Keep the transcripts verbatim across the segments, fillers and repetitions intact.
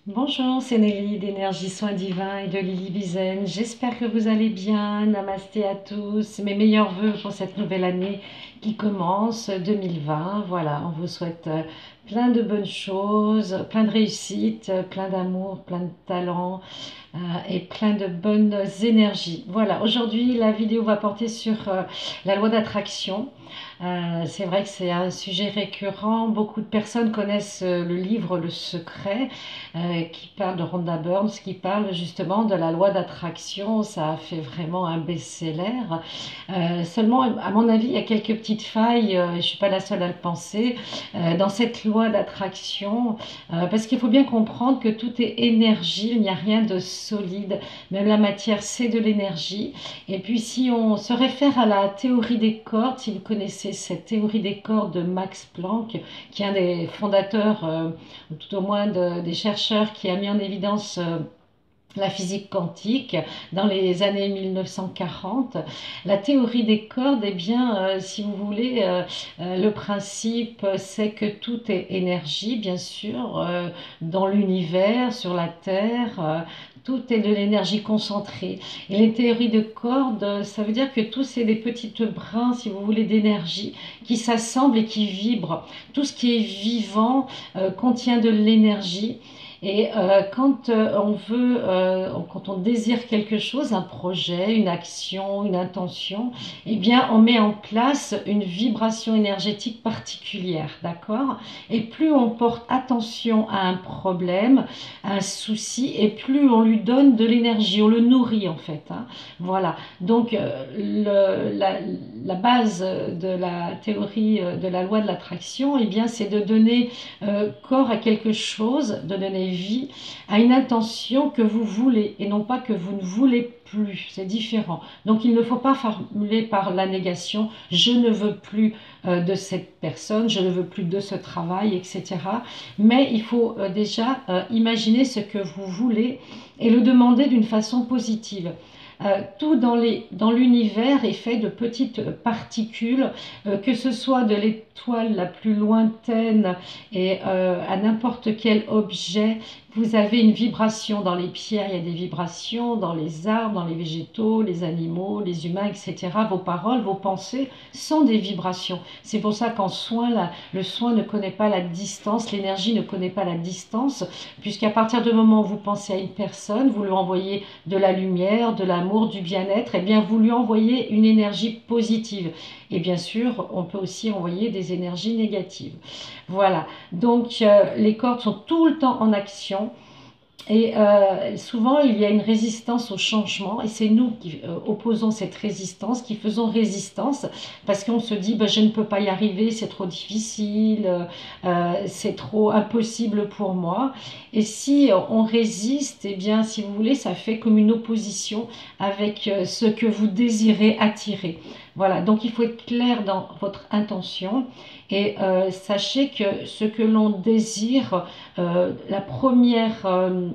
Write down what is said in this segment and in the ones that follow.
Bonjour, c'est Nelly d'Énergie Soins Divins et de Lily Bizen. J'espère que vous allez bien. Namasté à tous. Mes meilleurs voeux pour cette nouvelle année qui commence deux mille vingt. Voilà, on vous souhaite euh, plein de bonnes choses, plein de réussite, euh, plein d'amour, plein de talent euh, et plein de bonnes énergies. Voilà, aujourd'hui la vidéo va porter sur euh, la loi d'attraction. Euh, c'est vrai que c'est un sujet récurrent. Beaucoup de personnes connaissent euh, le livre Le Secret euh, qui parle de Rhonda Burns, qui parle justement de la loi d'attraction. Ça a fait vraiment un best-seller. Euh, seulement, à mon avis, il y a quelques petites failles, euh, je ne suis pas la seule à le penser, euh, dans cette loi d'attraction, euh, parce qu'il faut bien comprendre que tout est énergie, il n'y a rien de solide, même la matière c'est de l'énergie. Et puis si on se réfère à la théorie des cordes, si vous connaissez cette théorie des cordes de Max Planck, qui est un des fondateurs, euh, tout au moins de, des chercheurs qui a mis en évidence euh, la physique quantique dans les années mille neuf cent quarante. La théorie des cordes, eh bien, euh, si vous voulez, euh, euh, le principe, c'est que tout est énergie, bien sûr, euh, dans l'univers, sur la Terre. Euh, tout est de l'énergie concentrée. Et les théories de cordes, ça veut dire que tout c'est des petites brins, si vous voulez, d'énergie qui s'assemblent et qui vibrent. Tout ce qui est vivant euh, contient de l'énergie. Et euh, quand euh, on veut, euh, quand on désire quelque chose, un projet, une action, une intention, eh bien, on met en place une vibration énergétique particulière, d'accord? Et plus on porte attention à un problème, à un souci, et plus on lui donne de l'énergie, on le nourrit en fait, hein. Voilà. Donc, euh, le, la, la, base de la théorie euh, de la loi de l'attraction, eh bien, c'est de donner euh, corps à quelque chose, de donner vie à une intention que vous voulez et non pas que vous ne voulez plus. C'est différent. Donc il ne faut pas formuler par la négation je ne veux plus euh, de cette personne, je ne veux plus de ce travail, et cetera. Mais il faut euh, déjà euh, imaginer ce que vous voulez et le demander d'une façon positive. Euh, tout dans l'univers est fait de petites particules, euh, que ce soit de l'étoile la plus lointaine et euh, à n'importe quel objet. Vous avez une vibration dans les pierres, il y a des vibrations dans les arbres, dans les végétaux, les animaux, les humains, et cetera. Vos paroles, vos pensées sont des vibrations. C'est pour ça qu'en soin, la, le soin ne connaît pas la distance, l'énergie ne connaît pas la distance, puisqu'à partir du moment où vous pensez à une personne, vous lui envoyez de la lumière, de l'amour, du bien-être, et bien vous lui envoyez une énergie positive. Et bien sûr, on peut aussi envoyer des énergies négatives. Voilà, donc euh, les cordes sont tout le temps en action. Et euh, souvent, il y a une résistance au changement, et c'est nous qui euh, opposons cette résistance, qui faisons résistance, parce qu'on se dit, ben, je ne peux pas y arriver, c'est trop difficile, euh, c'est trop impossible pour moi. Et si on résiste, eh bien, si vous voulez, ça fait comme une opposition avec euh, ce que vous désirez attirer. Voilà, donc il faut être clair dans votre intention, et euh, sachez que ce que l'on désire, euh, la première euh,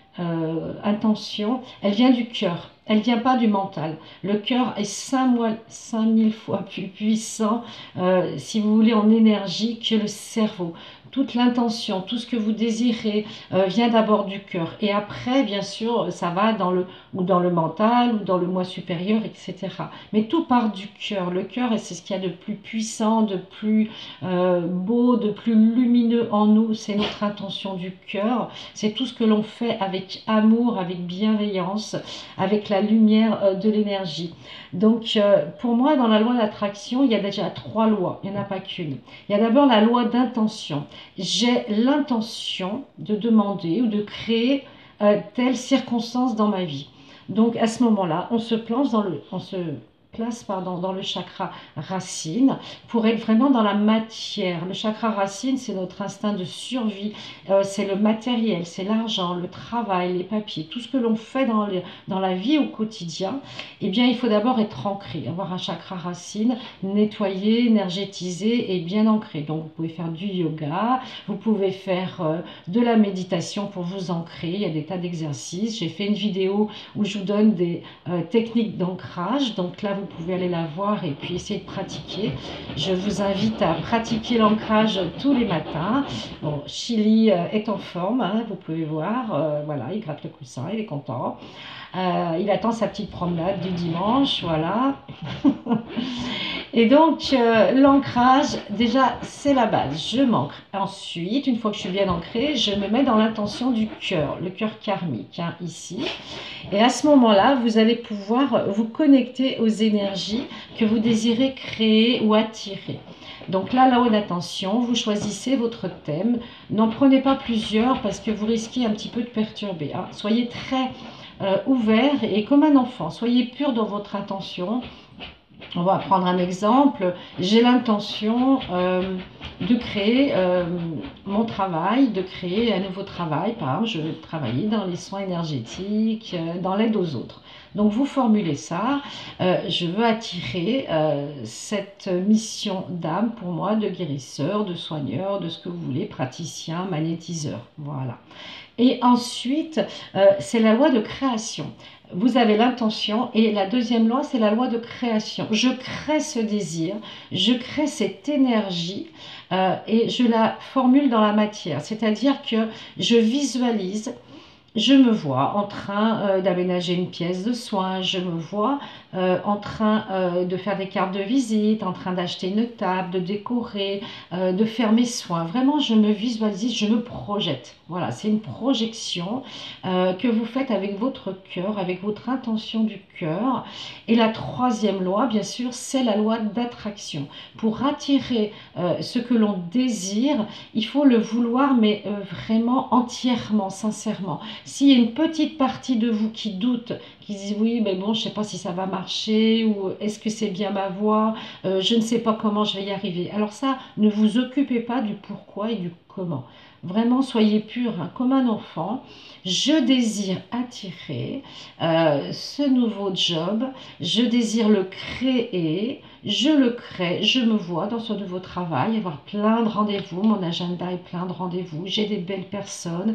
euh, intention, elle vient du cœur. Elle ne vient pas du mental. Le cœur est cinq mille fois plus puissant, euh, si vous voulez, en énergie que le cerveau. Toute l'intention, tout ce que vous désirez euh, vient d'abord du cœur. Et après, bien sûr, ça va dans le, ou dans le mental, ou dans le moi supérieur, et cetera. Mais tout part du cœur. Le cœur, c'est ce qu'il y a de plus puissant, de plus euh, beau, de plus lumineux en nous. C'est notre intention du cœur. C'est tout ce que l'on fait avec amour, avec bienveillance, avec la lumière euh, de l'énergie. Donc, euh, pour moi, dans la loi d'attraction, il y a déjà trois lois. Il n'y en a pas qu'une. Il y a d'abord la loi d'intention. J'ai l'intention de demander ou de créer euh, telle circonstance dans ma vie. Donc, à ce moment-là, on se plonge dans le, on se place pardon, dans le chakra racine pour être vraiment dans la matière. Le chakra racine, c'est notre instinct de survie, euh, c'est le matériel, c'est l'argent, le travail, les papiers, tout ce que l'on fait dans, les, dans la vie au quotidien. Eh bien, il faut d'abord être ancré, avoir un chakra racine nettoyé, énergétisé et bien ancré. Donc, vous pouvez faire du yoga, vous pouvez faire euh, de la méditation pour vous ancrer. Il y a des tas d'exercices. J'ai fait une vidéo où je vous donne des euh, techniques d'ancrage. Donc là, vous pouvez aller la voir et puis essayer de pratiquer. Je vous invite à pratiquer l'ancrage tous les matins. Bon, Chili euh, est en forme, hein, vous pouvez voir, euh, voilà, il gratte le coussin, il est content. Euh, il attend sa petite promenade du dimanche, voilà. Et donc, euh, l'ancrage, déjà, c'est la base. Je m'ancre. Ensuite, une fois que je suis bien ancrée, je me mets dans l'intention du cœur, le cœur karmique, hein, ici. Et à ce moment-là, vous allez pouvoir vous connecter aux énergies que vous désirez créer ou attirer. Donc là, là-haut d'attention, vous choisissez votre thème. N'en prenez pas plusieurs parce que vous risquez un petit peu de perturber, hein. Soyez très euh, ouvert et comme un enfant. Soyez pur dans votre intention. On va prendre un exemple. J'ai l'intention euh, de créer euh, mon travail, de créer un nouveau travail. Par exemple, je vais travailler dans les soins énergétiques, euh, dans l'aide aux autres. Donc vous formulez ça. Euh, je veux attirer euh, cette mission d'âme pour moi, de guérisseur, de soigneur, de ce que vous voulez, praticien, magnétiseur. Voilà. Et ensuite, euh, c'est la loi de création. Vous avez l'intention et la deuxième loi, c'est la loi de création. Je crée ce désir, je crée cette énergie euh, et je la formule dans la matière. C'est-à-dire que je visualise, je me vois en train euh, d'aménager une pièce de soins, je me vois euh, en train euh, de faire des cartes de visite, en train d'acheter une table, de décorer, euh, de faire mes soins. Vraiment, je me visualise, je me projette. Voilà, c'est une projection euh, que vous faites avec votre cœur, avec votre intention du cœur. Et la troisième loi, bien sûr, c'est la loi d'attraction. Pour attirer euh, ce que l'on désire, il faut le vouloir, mais euh, vraiment entièrement, sincèrement. S'il y a une petite partie de vous qui doute, qui dit oui, mais bon, je ne sais pas si ça va marcher, ou est-ce que c'est bien ma voie, euh, je ne sais pas comment je vais y arriver. Alors ça, ne vous occupez pas du pourquoi et du comment. Vraiment, soyez pur, hein, comme un enfant. Je désire attirer euh, ce nouveau job, je désire le créer, je le crée, je me vois dans ce nouveau travail, avoir plein de rendez-vous, mon agenda est plein de rendez-vous, j'ai des belles personnes,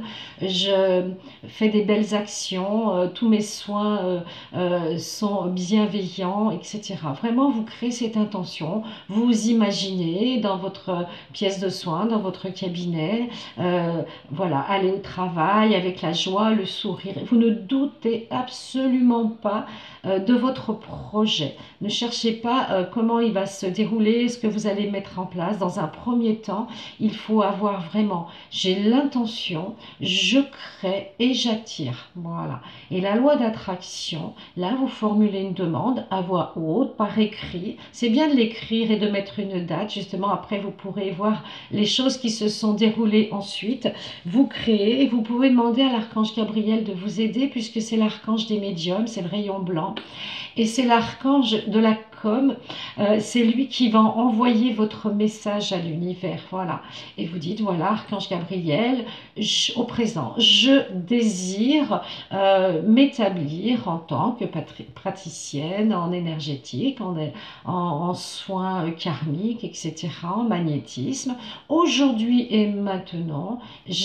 je fais des belles actions, euh, tous mes soins euh, euh, sont bienveillants, et cetera. Vraiment, vous créez cette intention, vous vous imaginez dans votre pièce de soins, dans votre cabinet, euh, voilà, aller au travail avec la joie, le sourire. Vous ne doutez absolument pas euh, de votre projet. Ne cherchez pas euh, comment il va se dérouler, ce que vous allez mettre en place. Dans un premier temps, il faut avoir vraiment, j'ai l'intention, je crée et j'attire. Voilà. Et la loi d'attraction, là, vous formulez une demande à voix haute, par écrit. C'est bien de l'écrire et de mettre une date. Justement, après, vous pourrez voir les choses qui se sont déroulées ensuite. Vous créez et vous pouvez demander à l'archange Gabriel de vous aider puisque c'est l'archange des médiums, c'est le rayon blanc. Et c'est l'archange de la com, euh, c'est lui qui va envoyer votre message à l'univers, voilà. Et vous dites, voilà, archange Gabriel, je, au présent, je désire euh, m'établir en tant que praticienne en énergétique, en, en, en soins karmiques, et cetera, en magnétisme. Aujourd'hui et maintenant,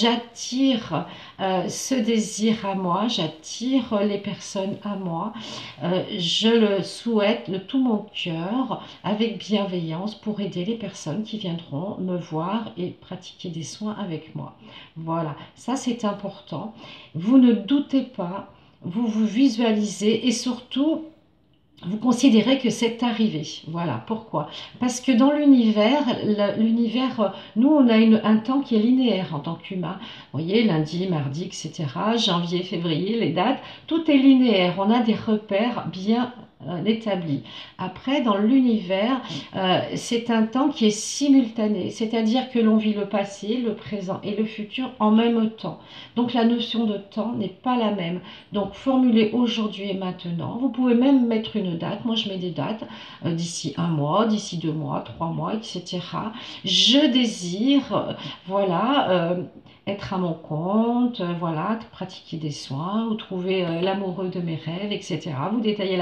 j'attire euh, ce désir à moi, j'attire les personnes à moi, euh, je le souhaite de tout mon cœur, avec bienveillance, pour aider les personnes qui viendront me voir et pratiquer des soins avec moi. Voilà, ça c'est important. Vous ne doutez pas, vous vous visualisez et surtout, vous considérez que c'est arrivé. Voilà, pourquoi? Parce que dans l'univers, l'univers, nous on a une, un temps qui est linéaire en tant qu'humain. Vous voyez, lundi, mardi, et cetera, janvier, février, les dates, tout est linéaire. On a des repères bien euh, établis. Après, dans l'univers, euh, c'est un temps qui est simultané, c'est-à-dire que l'on vit le passé, le présent et le futur en même temps. Donc la notion de temps n'est pas la même. Donc formulez aujourd'hui et maintenant. Vous pouvez même mettre une date. Moi, je mets des dates euh, d'ici un mois, d'ici deux mois, trois mois, et cetera. Je désire, euh, voilà, euh, être à mon compte, euh, voilà, pratiquer des soins ou trouver euh, l'amoureux de mes rêves, et cetera. Vous détaillez la personne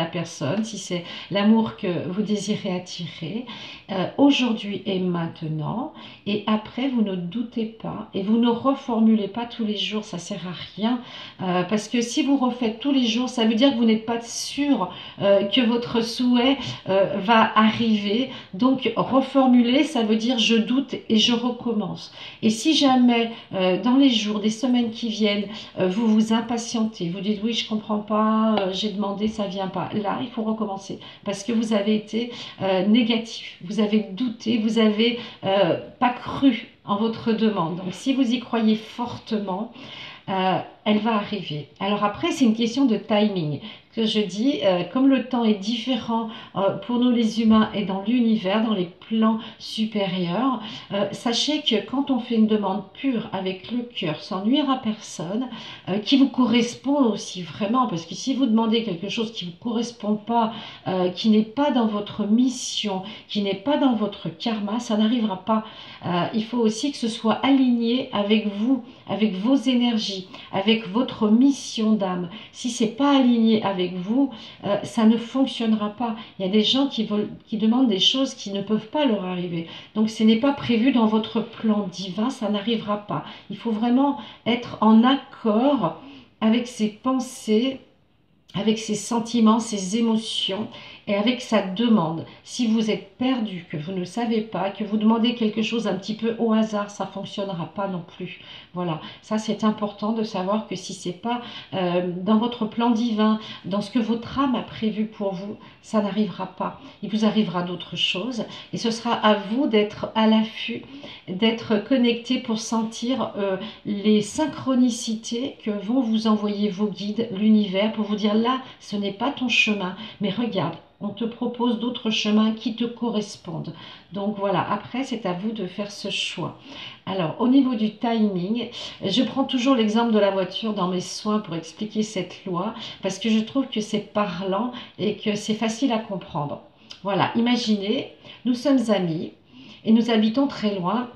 personne, si c'est l'amour que vous désirez attirer, euh, aujourd'hui et maintenant, et après vous ne doutez pas et vous ne reformulez pas tous les jours, ça sert à rien, euh, parce que si vous refaites tous les jours, ça veut dire que vous n'êtes pas sûr euh, que votre souhait euh, va arriver. Donc reformuler, ça veut dire je doute et je recommence. Et si jamais euh, dans les jours, des semaines qui viennent, euh, vous vous impatientez, vous dites oui je comprends pas, euh, j'ai demandé, ça vient pas, là il faut recommencer parce que vous avez été euh, négatif, vous avez douté, vous avez euh, pas cru en votre demande. Donc si vous y croyez fortement, euh, elle va arriver. Alors après, c'est une question de timing que je dis, euh, comme le temps est différent euh, pour nous les humains et dans l'univers, dans les plans supérieurs, euh, sachez que quand on fait une demande pure avec le cœur, sans nuire à personne, euh, qui vous correspond aussi vraiment, parce que si vous demandez quelque chose qui ne vous correspond pas, euh, qui n'est pas dans votre mission, qui n'est pas dans votre karma, ça n'arrivera pas. Euh, il faut aussi que ce soit aligné avec vous, avec vos énergies, avec votre mission d'âme. Si c'est pas aligné avec vous, euh, ça ne fonctionnera pas. Il y a des gens qui, veulent, qui demandent des choses qui ne peuvent pas leur arriver. Donc ce n'est pas prévu dans votre plan divin, ça n'arrivera pas. Il faut vraiment être en accord avec ses pensées, avec ses sentiments, ses émotions et avec sa demande. Si vous êtes perdu, que vous ne savez pas, que vous demandez quelque chose un petit peu au hasard, ça ne fonctionnera pas non plus. Voilà, ça c'est important de savoir que si ce n'est pas euh, dans votre plan divin, dans ce que votre âme a prévu pour vous, ça n'arrivera pas. Il vous arrivera d'autres choses et ce sera à vous d'être à l'affût, d'être connecté pour sentir euh, les synchronicités que vont vous envoyer vos guides, l'univers, pour vous dire là, ce n'est pas ton chemin, mais regarde, on te propose d'autres chemins qui te correspondent. Donc voilà, après c'est à vous de faire ce choix. Alors au niveau du timing, je prends toujours l'exemple de la voiture dans mes soins pour expliquer cette loi, parce que je trouve que c'est parlant et que c'est facile à comprendre. Voilà, imaginez, nous sommes amis et nous habitons très loin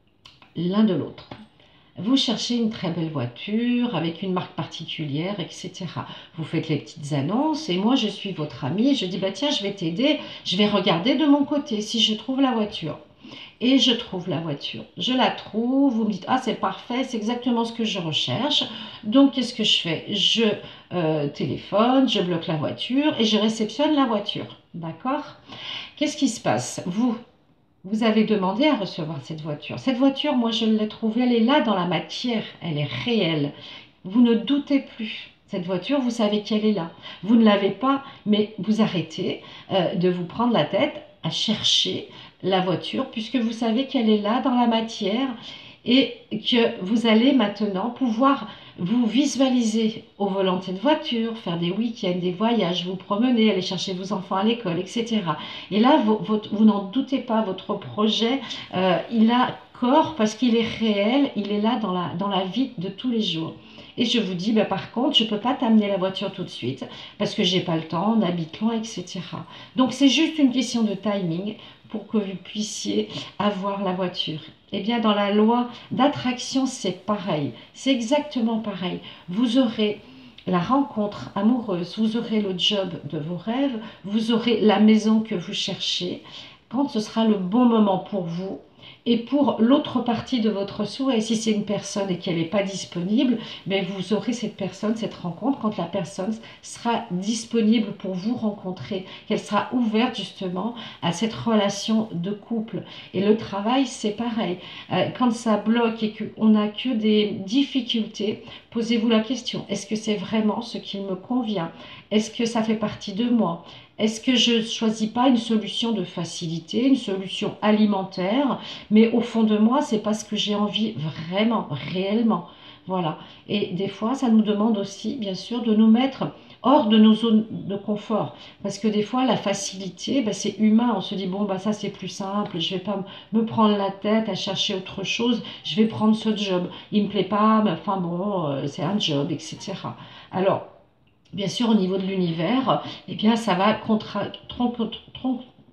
l'un de l'autre. Vous cherchez une très belle voiture avec une marque particulière, et cetera. Vous faites les petites annonces et moi je suis votre amie et je dis bah tiens je vais t'aider, je vais regarder de mon côté si je trouve la voiture. Et je trouve la voiture. Je la trouve, vous me dites ah c'est parfait, c'est exactement ce que je recherche. Donc qu'est-ce que je fais? Je euh, téléphone, je bloque la voiture et je réceptionne la voiture. D'accord? Qu'est-ce qui se passe? Vous Vous avez demandé à recevoir cette voiture. Cette voiture, moi, je l'ai trouvée, elle est là dans la matière, elle est réelle. Vous ne doutez plus. Cette voiture, vous savez qu'elle est là. Vous ne l'avez pas, mais vous arrêtez euh, de vous prendre la tête à chercher la voiture, puisque vous savez qu'elle est là dans la matière et que vous allez maintenant pouvoir vous visualiser au volant de cette voiture, faire des week-ends, des voyages, vous promener, aller chercher vos enfants à l'école, et cetera. Et là, vous, votre, vous n'en doutez pas, votre projet, euh, il a corps parce qu'il est réel, il est là dans la, dans la vie de tous les jours. Et je vous dis, bah, par contre, je ne peux pas t'amener la voiture tout de suite parce que j'ai pas le temps, on habite loin, et cetera. Donc c'est juste une question de timing pour que vous puissiez avoir la voiture. Eh bien, dans la loi d'attraction, c'est pareil. C'est exactement pareil. Vous aurez la rencontre amoureuse, vous aurez le job de vos rêves, vous aurez la maison que vous cherchez, quand ce sera le bon moment pour vous. Et pour l'autre partie de votre souhait, si c'est une personne et qu'elle n'est pas disponible, mais vous aurez cette personne, cette rencontre, quand la personne sera disponible pour vous rencontrer, qu'elle sera ouverte justement à cette relation de couple. Et le travail, c'est pareil. Euh, quand ça bloque et qu'on n'a que des difficultés, posez-vous la question, est-ce que c'est vraiment ce qui me convient? Est-ce que ça fait partie de moi? Est-ce que je ne choisis pas une solution de facilité, une solution alimentaire, mais au fond de moi, c'est pas ce que j'ai envie vraiment, réellement. Voilà. Et des fois, ça nous demande aussi, bien sûr, de nous mettre hors de nos zones de confort. Parce que des fois, la facilité, ben, c'est humain. On se dit, bon, ben, ça c'est plus simple, je ne vais pas me prendre la tête à chercher autre chose, je vais prendre ce job. Il ne me plaît pas, mais enfin bon, euh, c'est un job, et cetera. Alors, bien sûr, au niveau de l'univers, eh bien, ça va contra- tron- tron-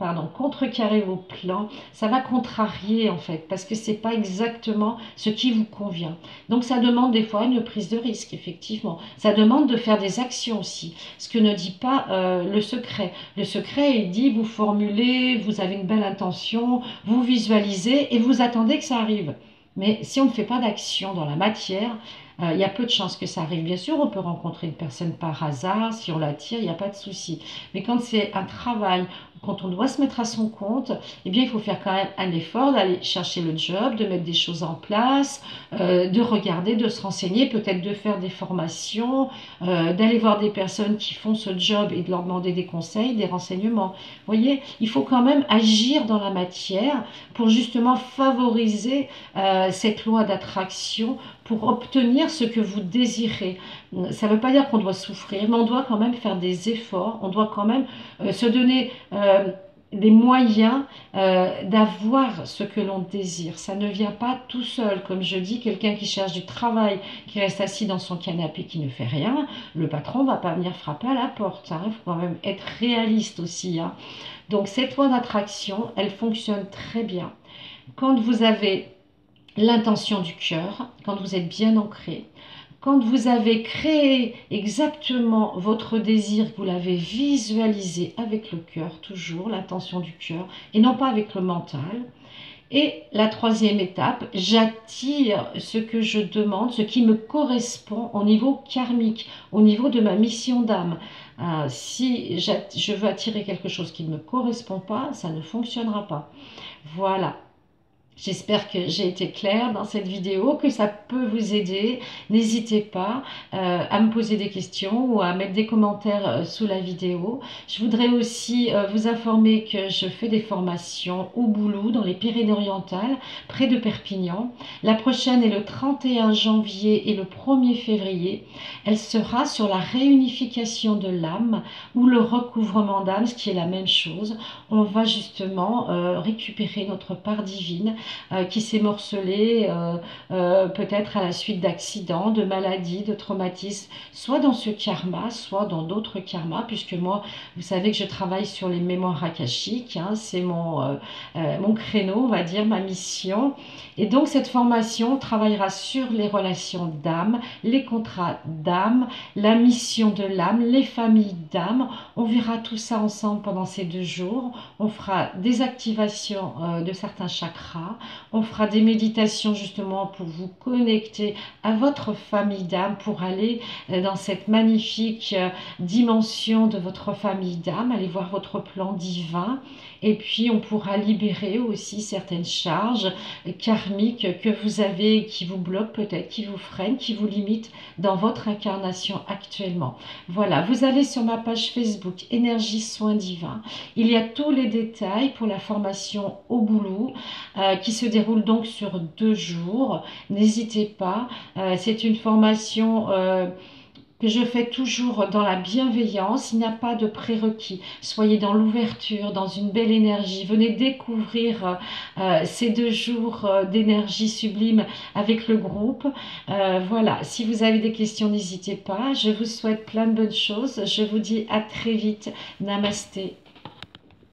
pardon, contrecarrer vos plans, ça va contrarier en fait, parce que c'est pas exactement ce qui vous convient. Donc ça demande des fois une prise de risque, effectivement. Ça demande de faire des actions aussi, ce que ne dit pas euh, le secret. Le secret, il dit, vous formulez, vous avez une belle intention, vous visualisez et vous attendez que ça arrive. Mais si on ne fait pas d'action dans la matière, euh, il y a peu de chances que ça arrive. Bien sûr, on peut rencontrer une personne par hasard, si on l'attire, il n'y a pas de souci. Mais quand c'est un travail, quand on doit se mettre à son compte, eh bien, il faut faire quand même un effort d'aller chercher le job, de mettre des choses en place, euh, de regarder, de se renseigner, peut-être de faire des formations, euh, d'aller voir des personnes qui font ce job et de leur demander des conseils, des renseignements. Vous voyez, il faut quand même agir dans la matière pour justement favoriser euh, cette loi d'attraction, pour obtenir ce que vous désirez. Ça ne veut pas dire qu'on doit souffrir, mais on doit quand même faire des efforts, on doit quand même euh, se donner euh, les moyens euh, d'avoir ce que l'on désire. Ça ne vient pas tout seul. Comme je dis, quelqu'un qui cherche du travail, qui reste assis dans son canapé, qui ne fait rien, le patron ne va pas venir frapper à la porte. Il hein. faut quand même être réaliste aussi. Hein. Donc cette loi d'attraction, elle fonctionne très bien. Quand vous avez l'intention du cœur, quand vous êtes bien ancré, quand vous avez créé exactement votre désir, que vous l'avez visualisé avec le cœur, toujours l'intention du cœur, et non pas avec le mental. Et la troisième étape, j'attire ce que je demande, ce qui me correspond au niveau karmique, au niveau de ma mission d'âme. Euh, si je veux attirer quelque chose qui ne me correspond pas, ça ne fonctionnera pas. Voilà. J'espère que j'ai été claire dans cette vidéo, que ça peut vous aider. N'hésitez pas euh, à me poser des questions ou à mettre des commentaires euh, sous la vidéo. Je voudrais aussi euh, vous informer que je fais des formations au Boulou, dans les Pyrénées-Orientales, près de Perpignan. La prochaine est le trente et un janvier et le premier février. Elle sera sur la réunification de l'âme ou le recouvrement d'âme, ce qui est la même chose. On va justement euh, récupérer notre part divine, Euh, qui s'est morcelé euh, euh, peut-être à la suite d'accidents, de maladies, de traumatismes, soit dans ce karma, soit dans d'autres karmas, puisque moi, vous savez que je travaille sur les mémoires akashiques, hein, c'est mon, euh, euh, mon créneau, on va dire, ma mission. Et donc cette formation travaillera sur les relations d'âme, les contrats d'âme, la mission de l'âme, les familles d'âme. On verra tout ça ensemble pendant ces deux jours. On fera des activations euh, de certains chakras. On fera des méditations justement pour vous connecter à votre famille d'âme, pour aller dans cette magnifique dimension de votre famille d'âme, aller voir votre plan divin. Et puis on pourra libérer aussi certaines charges karmiques que vous avez, qui vous bloquent peut-être, qui vous freinent, qui vous limitent dans votre incarnation actuellement. Voilà, vous allez sur ma page Facebook Énergie Soins Divins. Il y a tous les détails pour la formation au Boulou euh, qui se déroule donc sur deux jours. N'hésitez pas, euh, c'est une formation euh, que je fais toujours dans la bienveillance. Il n'y a pas de prérequis. Soyez dans l'ouverture, dans une belle énergie. Venez découvrir euh, ces deux jours euh, d'énergie sublime avec le groupe. Euh, voilà, si vous avez des questions, n'hésitez pas. Je vous souhaite plein de bonnes choses. Je vous dis à très vite. Namasté.